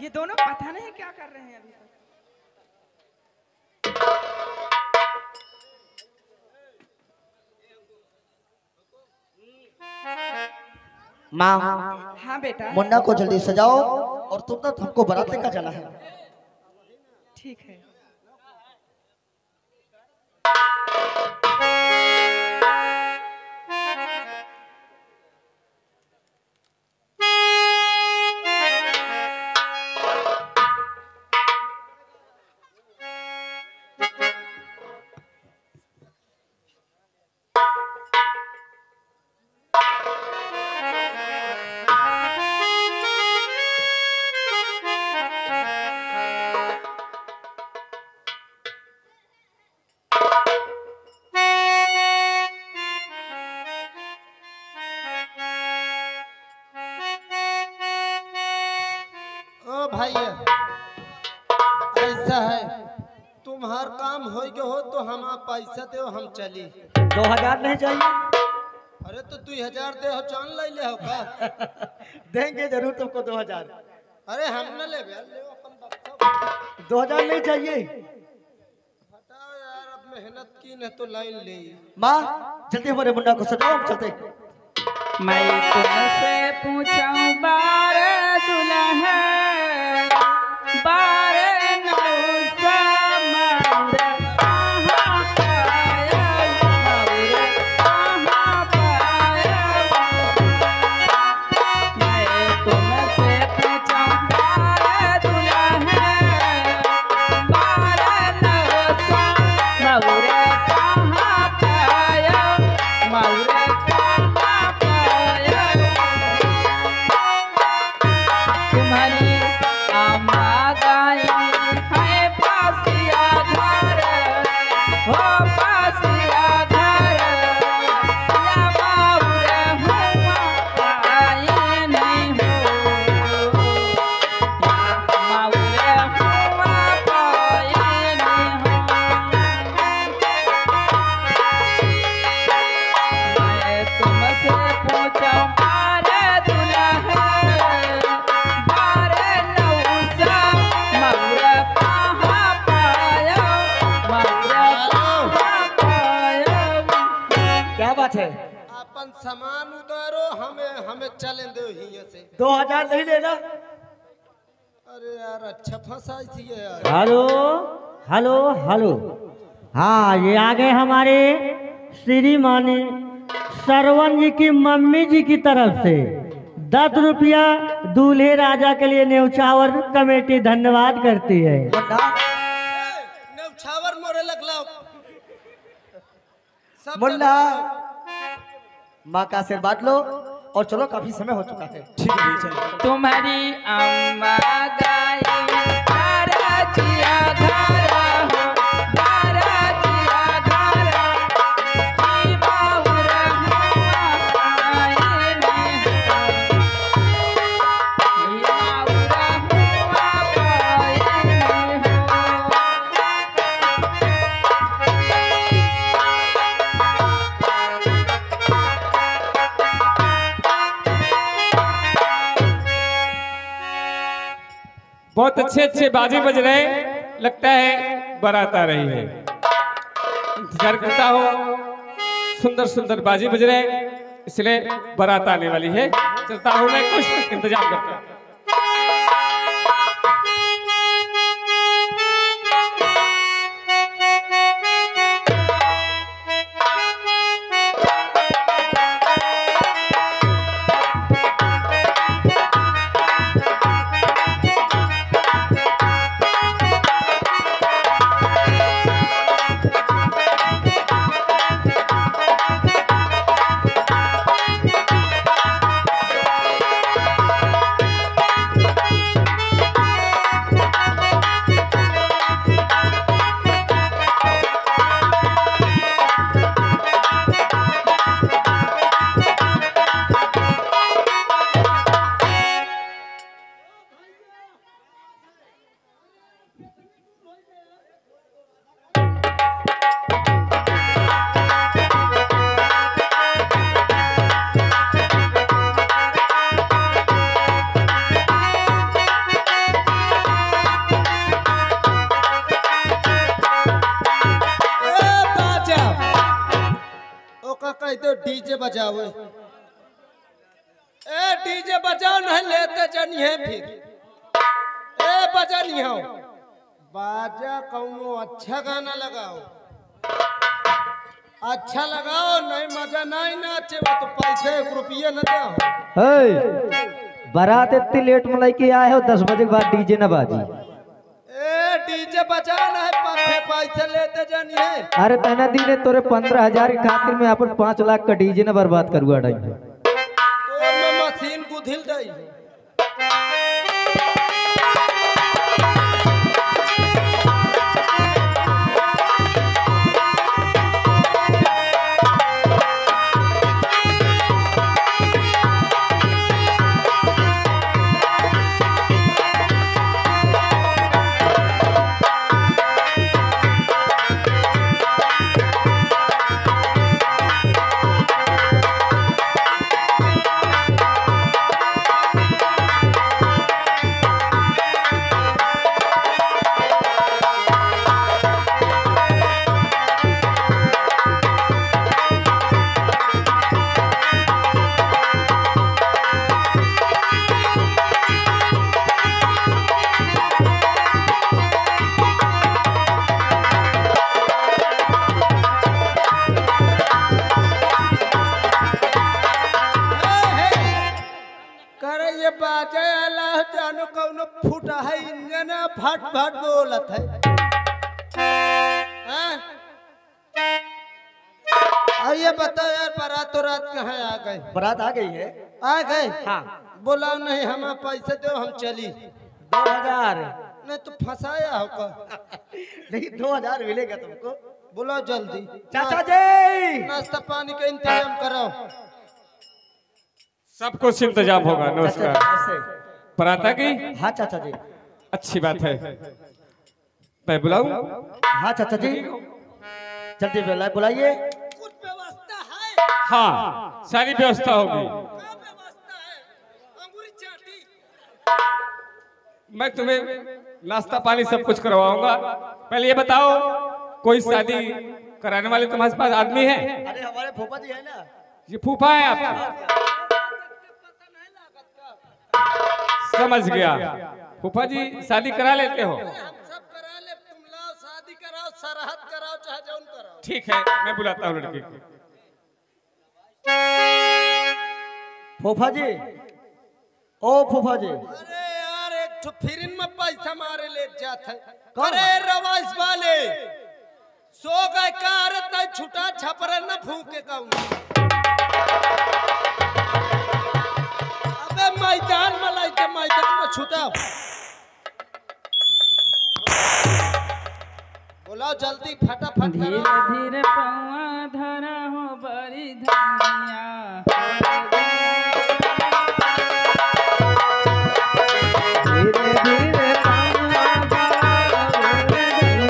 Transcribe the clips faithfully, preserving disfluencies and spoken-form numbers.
ये दोनों पता नहीं क्या कर रहे हैं अभी तक। माँ हाँ बेटा। मुन्ना को जल्दी सजाओ और तुरंत हमको बारात लेकर जाना है। ठीक है। भाई ऐसा है, तुम्हार काम हो गए हो तो हम पैसा दे हम चली। दो हजार नहीं चाहिए? अरे तो दो हजार दे हो चांद ले ले हो का? देंगे जरूर तुमको दो हजार। अरे हम न ले ले अपन दो हजार नहीं चाहिए? हटाओ यार, अब मेहनत की न तो लाइन ले। माँ जल्दी हमारे मुन्ना को सजाओ, हम चलते। मैं तुमसे पूछूं बारे दुल्हा बारे नौसा मौर कहाँ पाया मौर कहाँ पाया। मैं तुमसे पूछूं बारे दुल्हा बारे नौसा मौर कहाँ पाया मौर तुम्हारी अम्मा गाई है पासिया घर हो पासिया घर या बाउर हुआ आए नहीं हो बाउर हुआ पाए नहीं हो। मैं तुमसे पूछूं बारे दुल्हा है? अपन सामान उतारो, हमें हमें चलें दो हिया से। दो हजार नहीं लेना? अरे यार अच्छा फंसाई थी यार। हेलो हेलो हेलो, हाँ ये आ गए हमारे श्रीमानी सरवन जी की मम्मी जी की तरफ से दस रुपया दूल्हे राजा के लिए न्यौछावर कमेटी धन्यवाद करती है। न्यौछावर मोरे लगलाओ मुन्ना, माँ का आशीर्वाद लो और चलो, काफी समय हो चुका है। ठीक है चलो। तुम्हारी अम्मा गाई धारा जिया धारा हो धारा जिया धारा की बाउर हुआ आए नहीं हो बाउर हुआ पाए नहीं हो। बहुत अच्छे अच्छे बाजे बज रहे, लगता है बारात आ रही है। इंतजार करता हो, सुंदर सुंदर बाजे बज रहे, इसलिए बारात आने वाली है। चलता हूँ मैं, कुछ इंतजार करता हूँ। डीजे बजाओ। ए डीजे बजाओ नहीं लेते जनिए फिर। ए बजा नहीं हो बाजा कौनो अच्छा गाना लगाओ। अच्छा लगाओ नहीं मजा नहीं नाचे वो तो पैसे एक रुपये न दो। हे बारात इतनी लेट में लेके आए हो दस बजे के बाद डीजे न बाजी। ए डीजे बजाना है पापे पैसे लेते जानिए। अरे तेना दी ने तोरे पंद्रह हजार की खातिर में अपन पाँच लाख का डीजे न बर्बाद करुआ डाई। तो मैं मशीन गुधिल दई। बाजे अल्लाह जानो कौनो फूटा है इंजन फट फट बोलत है। अब ये बताओ यार बारात तो रात कहाँ आ गए? बारात आ गई है। आ गए? हाँ। बोला नहीं हम पैसे दो हम चली। दो हजार नहीं तो फंसाया हो का? नहीं दो हजार मिलेगा तुमको। बोलो जल्दी। चाचा जी नाश्ता पानी का इंतजाम करो। सब कुछ इंतजाम होगा। नमस्कार। पराठा की? हाँ चाचा जी। अच्छी बात है। मैं बुलाऊं? हाँ चाचा जी जल्दी बुलाइए। कुछ व्यवस्था है? हाँ सारी व्यवस्था होगी। क्या व्यवस्था है? अंगूरी चाटी। मैं तुम्हें नाश्ता पानी सब कुछ करवाऊंगा। पहले ये बताओ कोई शादी कराने वाले तुम्हारे पास आदमी है? अरे हमारे फूफा जी है ना। ये फूफा है आपका? समझ गया। फूफा जी शादी करा लेते हो? हम सब करा ले। तुम लाओ शादी कराओ सरहद कराओ चाहे जौन कराओ। ठीक है मैं बुलाता हूँ लड़की को। फूफा जी ओ फूफा जी। अरे यार एक तो फिरिन में पैसा मारे ले जात है। अरे रवाइस वाले सो गए कार तय छुटा छपरे न फूके कहूं। अबे मैदान में लाइके मैदान में छुटा। बोलाओ जल्दी फटाफट धीरे करो। धीरे पौआ धरा हो बड़ी धनिया। धीरे धीरे पौआ धरा हो बड़ी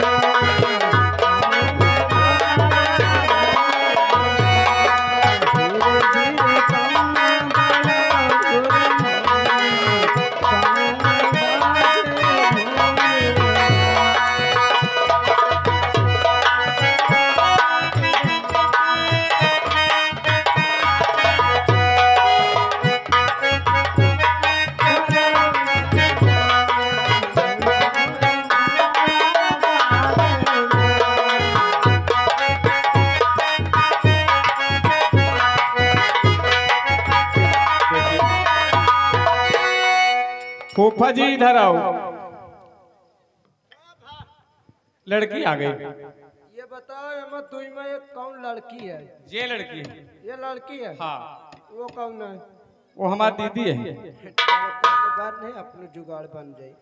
फूफा जी इधर आओ। लड़की आ गई। ये बताओ एमा दुई में एक कौन लड़की है? ये लड़की है। ये लड़की है? हाँ वो कौन है? वो हमारी दीदी है। बात नहीं अपने जुगाड़ बन जाए।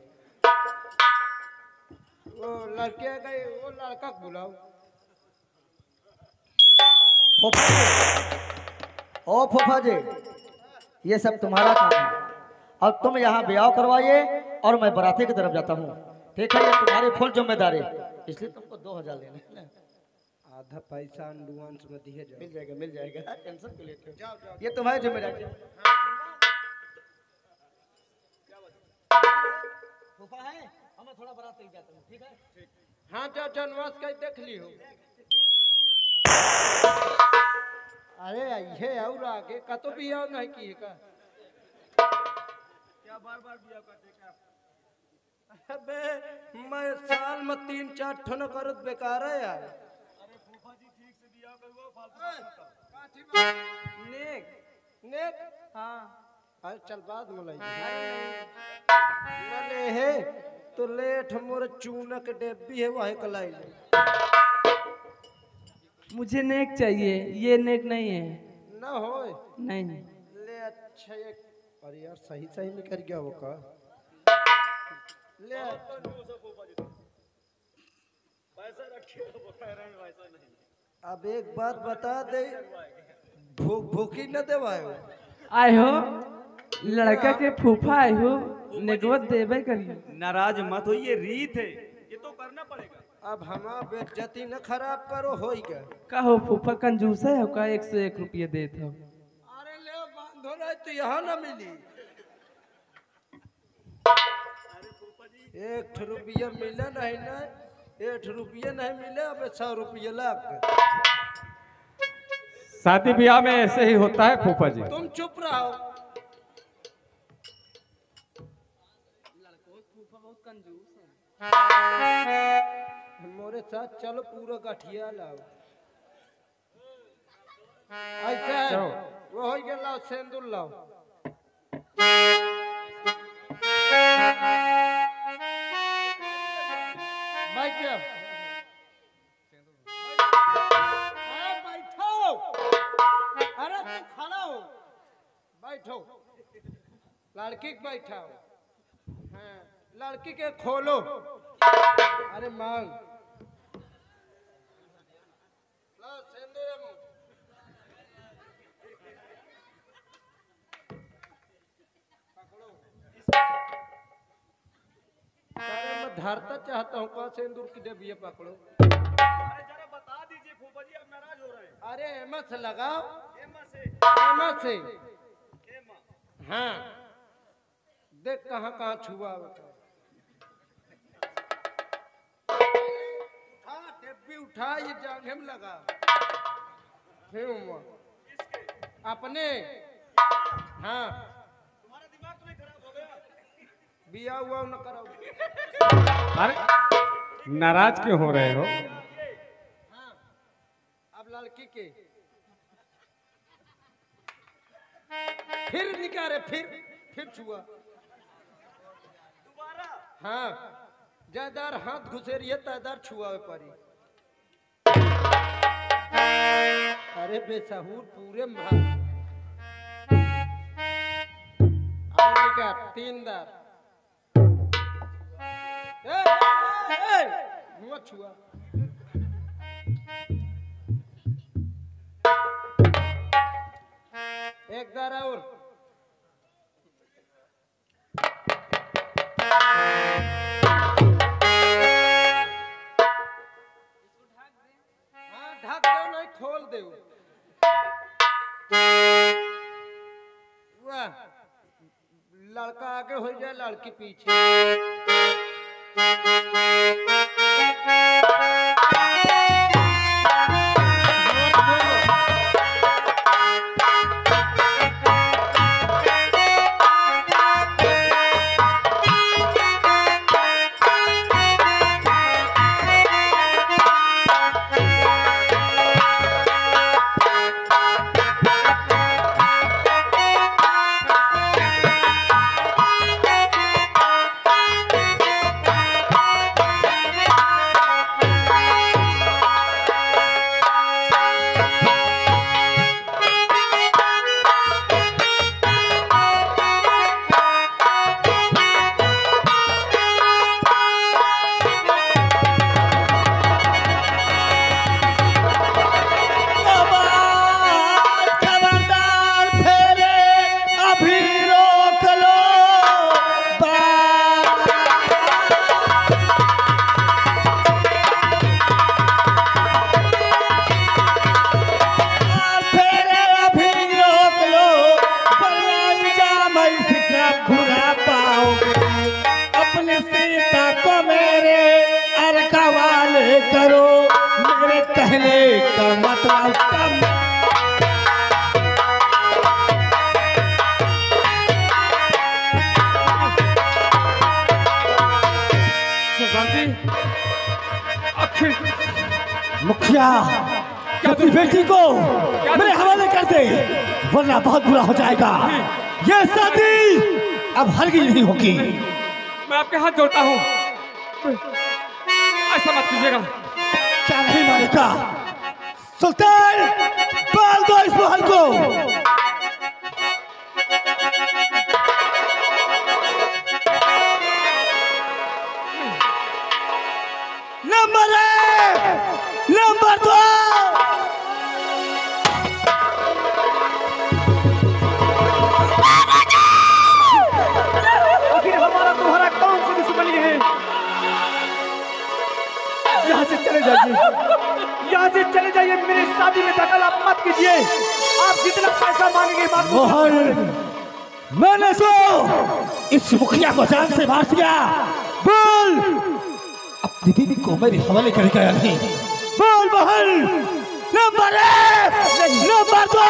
वो लड़के आ गए वो लड़का को बुलाओ। फूफा जी ओ फूफा जी ये सब तुम्हारा काम है और तुम यहाँ ब्याह करवाइए और मैं बाराती की तरफ जाता हूँ। ठीक है ये तुम्हारी फुल जिम्मेदारी इसलिए तुमको दो हजार लेने हैं ना। आधा पैसा एडवांस में दिए जाओ। मिल जाएगा मिल जाएगा टेंशन क्यों लेते हो? ये तुम्हारी जिम्मेदारी है। फूफा है हमें थोड़ा बारात लेके जाता हूँ। ठीक है हाँ जाओ जनवास का देख लियो। अरे ये और आगे का तो बिया नहीं किए का क्या बार बार बिया करते क्या? अबे मैं साल में तीन चार ठन करत बेकार है यार। अरे फूफा जी ठीक से बिया करवाओ, फालतू बात मत करो। नेक नेक हाँ अरे चल बाद में लई ले है तो लेठ मोर चूनक डेब्बी है वही कलाई ले। मुझे नेक चाहिए, ये नेक नहीं है। ना होए नहीं ले अच्छा एक अरे यार सही सही में कर गया वो का ले पैसा रखिए तो बता रहे हैं वैसा नहीं। अब एक बात बता दे भूख भूखी न देवाए आए हो लड़का के फूफा आए हो नेगवत देवे करिए। नाराज मत हो, ये रीत है, ये तो करना पड़ेगा। अब हमारा बेइज्जती न खराब करो हो गया। कहो फूफा कंजूस है का एक सौ एक रुपये देते हो। अरे ले बांधो रहे तो यहाँ न मिली एक रुपया मिला नहीं ना एक रुपया नहीं मिले अब सौ रुपया लाग शादी ब्याह में ऐसे ही होता है फूफा जी। तुम चुप रहो। मोरे साथ चलो पूरा गठिया लाओ ऐसा है वो हो गया लाओ सेंदूर लाओ। बैठो बैठो अरे तू खड़ा हो बैठो लड़की के बैठाओ। हाँ लड़की के खोलो अरे मांग ला सेंदूर मुंह अरे मैं धरता चाहता हूँ कहाँ सेंदूर की डबिया पकड़ो। अरे जरा बता दीजिए फूफा जी, अब नाराज हो रहे हैं। अरे एमा से लगाओ एमा से एमा से एमा हाँ देख कहाँ कहाँ छुआ उठा डब्बी उठा ये जांघे में लगा फिर अपने हाँ तुम्हारा दिमाग तो नहीं खराब हो गया? बिया हुआ न करो। अरे नाराज क्यों हो रहे हो? हाँ अब लड़की के फिर निकारे फिर फिर छुआ दोबारा हाँ ज्यादार हाथ घुसेरिए तादार छुआ परी। अरे बेसहूर पूरे मार आगे का तीन दार ए, ए, ए, मुँह छुआ एक दार और हाँ ढक दो नहीं खोल दो। वाह लड़का आगे हो जाए लड़की पीछे। आखिर मुखिया अपनी बेटी को मेरे हवाले कर दे, वरना बहुत बुरा हो जाएगा। ये शादी अब हरगिज नहीं होगी। मैं आपके हाथ जोड़ता हूँ, ऐसा मत कीजिएगा। क्या नहीं मारेगा? सुल्तान, बाल दो इस महल को। नंबर एक, नंबर दो। आखिर हमारा तुम्हारा कौन सा दुश्मनी है? यहाँ से चले जाइए, यहाँ से चले जाइए। मेरी शादी में दखल आप मत कीजिए। आप जितना पैसा मांगेंगे बात मोहन, मैंने तो इस मुखिया को जान से मार दिया। बोल, अपनी बीवी को मेरे हवाले कर गया नहीं। बोल मोहन, नंबर एक, नंबर दो।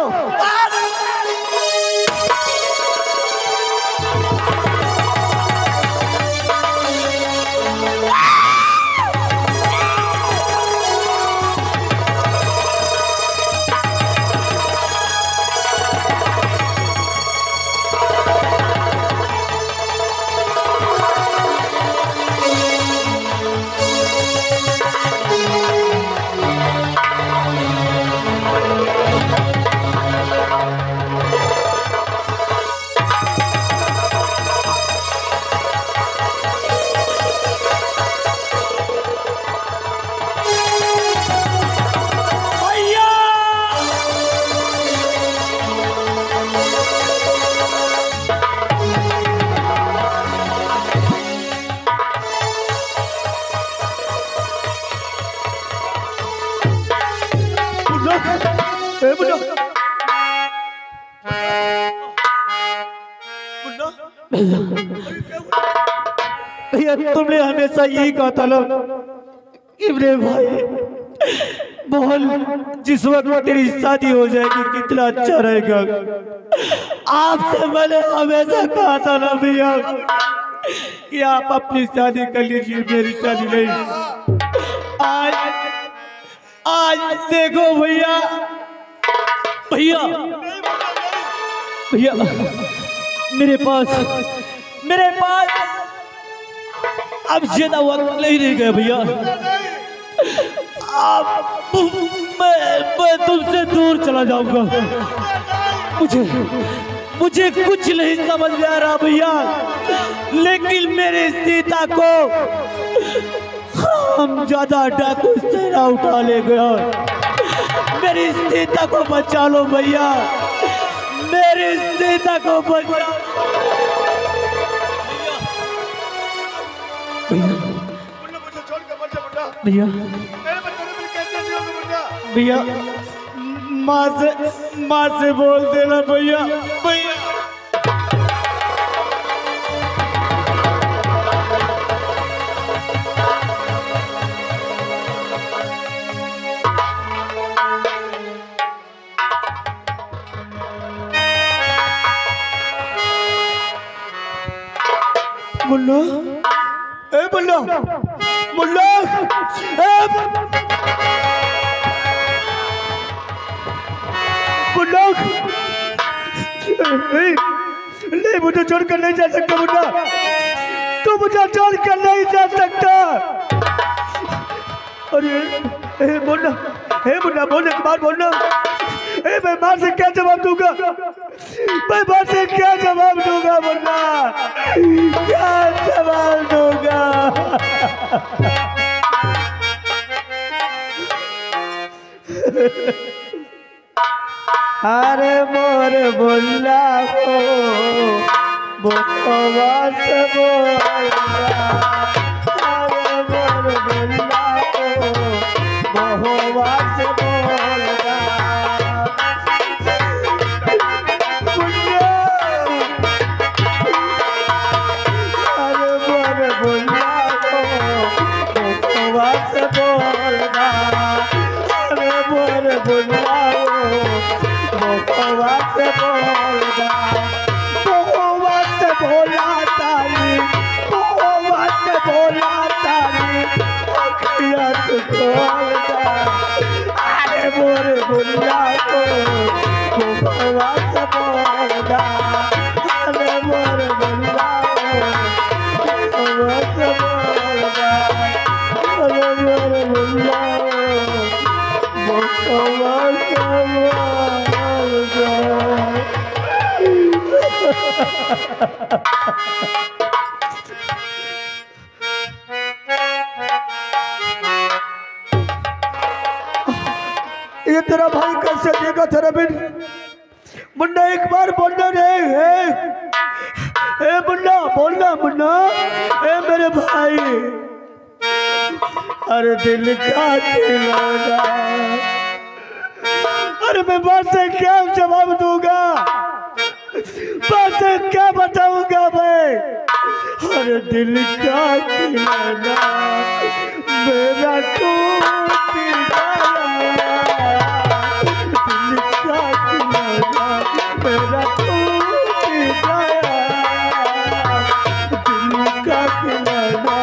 भैया तुमने हमेशा यही कहा था ना इब्राहिम भाई, बोल जिस वक्त तेरी शादी हो जाएगी कितना अच्छा रहेगा। आपसे मैंने हमेशा कहा था ना भैया कि आप अपनी शादी कर लीजिए, मेरी शादी नहीं। आज आज देखो भैया भैया भैया मेरे पास मेरे पास अब ज्यादा वक्त नहीं रह गया भैया। आप मैं मैं तुमसे दूर चला जाऊंगा। मुझे मुझे कुछ नहीं समझ में आ रहा भैया, लेकिन मेरे सीता को हम ज्यादा डाकू सेना उठा ले गया। मेरी सीता को बचा लो भैया, मेरी सीता को बचा भैया भैया माँ से माँ से बोल देना भैया भैया। मुन्ना, ए मुन्ना, मुन्ना, ए मुन्ना, नहीं मुझे छोड़कर नहीं जा सकता मुन्ना, तू मुझे छोड़कर नहीं जा सकता। अरे ए मुन्ना, ए मुन्ना बोल एक बार बोलना। ए मैं माँ से क्या जवाब दूंगा, मैं माँ से क्या जवाब दूंगा मुन्ना, क्या जवाब दूंगा। अरे मोर बोला हो बकवास बोला, अरे मोर बोला हो बकवास बोला। अरे मोर बोला हो बकवास बोला, अरे मोर बोला बहुवत बोला, बहुवत बोला ताली, बहुवत बोला ताली। अरे मेरे मुन्ना मुकवा ये तेरा भाई कैसे देगा तेरा बिन मुन्ना एक बार बोलना रे है ए मुन्ना बोलना मुन्ना ए मेरे भाई अरे दिल का खिलौना अरे मैं बात से क्या जवाब दूंगा बात से क्या बताऊंगा मैं अरे दिल का खिलौना मेरा टूट गया दिल का खिलौना मेरा टूट गया दिल का खिलौना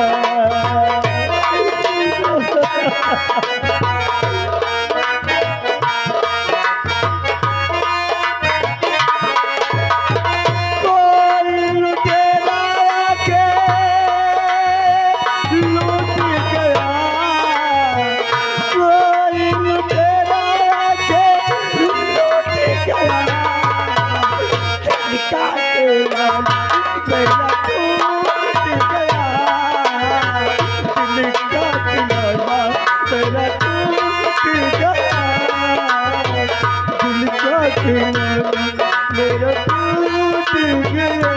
मेरा टूट गया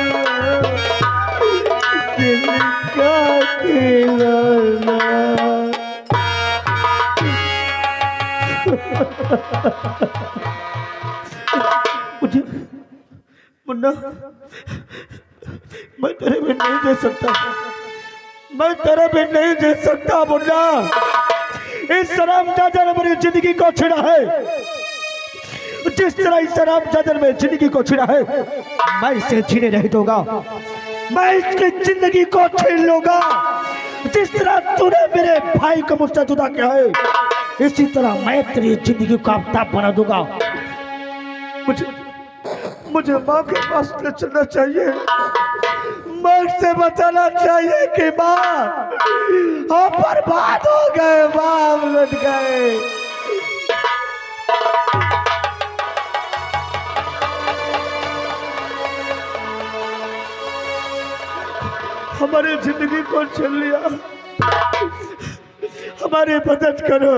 दिल का खिलौना मुझे मुन्ना मैं तेरे भी नहीं दे सकता मैं तेरे भी नहीं दे सकता मुन्ना इस शराब चाचा ने मेरी जिंदगी को छिड़ा है जिस तरह इस शराब चादर में जिंदगी को छिड़ा है मैं इसे छीने नहीं दूंगा मैं इसकी जिंदगी को छीन लूंगा जिस तरह तूने मेरे भाई को मुझसे जुदा किया है इसी तरह मैं तेरी जिंदगी को आफताब बना दूंगा मुझे मुझे माँ के पास ले चलना चाहिए माँ से बताना चाहिए कि माँ हम बर्बाद हो गए माँ लुट गए हमारी जिंदगी को छीन लिया हमारी मदद करो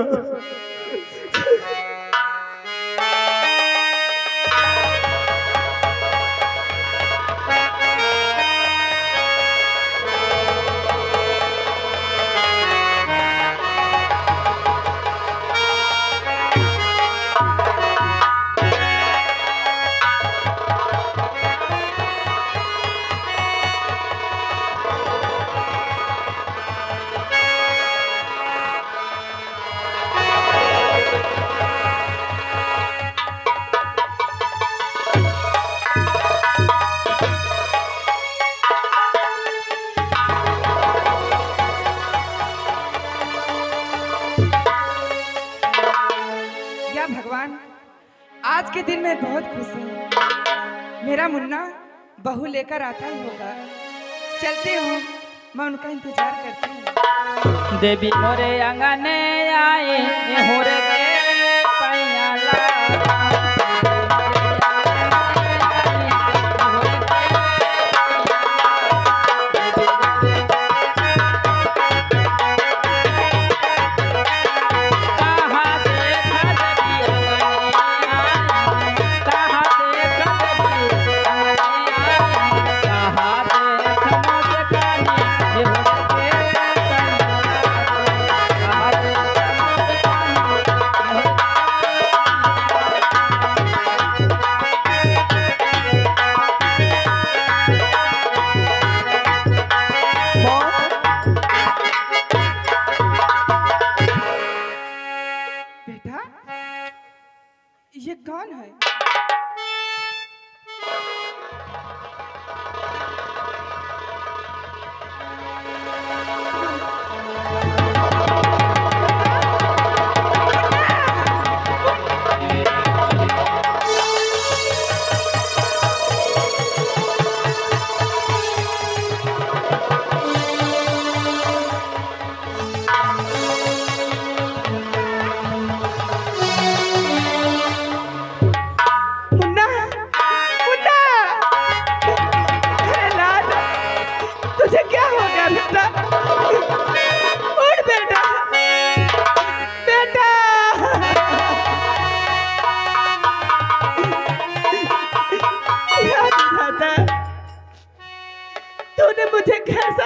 आज के दिन मैं बहुत खुश हूँ मेरा मुन्ना बहू लेकर आता ही होगा चलती हूँ मैं उनका इंतजार करती हूँ देवी मोरे अंगने आए हो रे पैयाला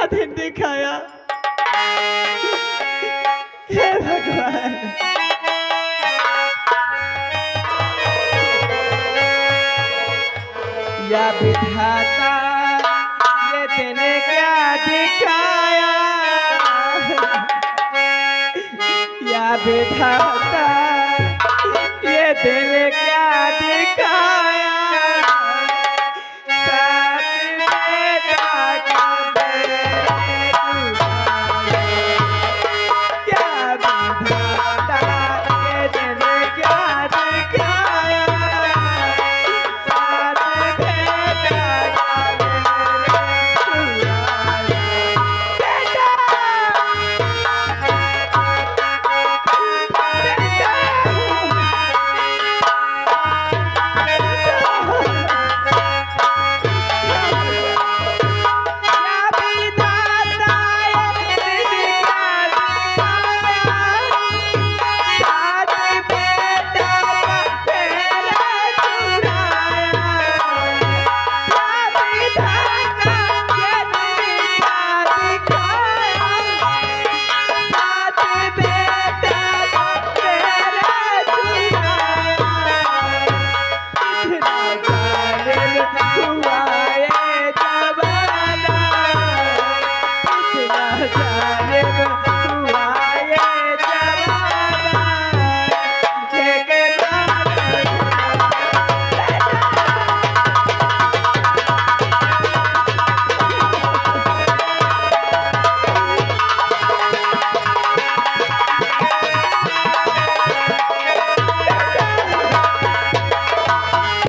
दिन दिखाया। हे भगवान, या विधाता ये तेने क्या दिखाया, या विधाता ये तेने क्या दिखाया, जाने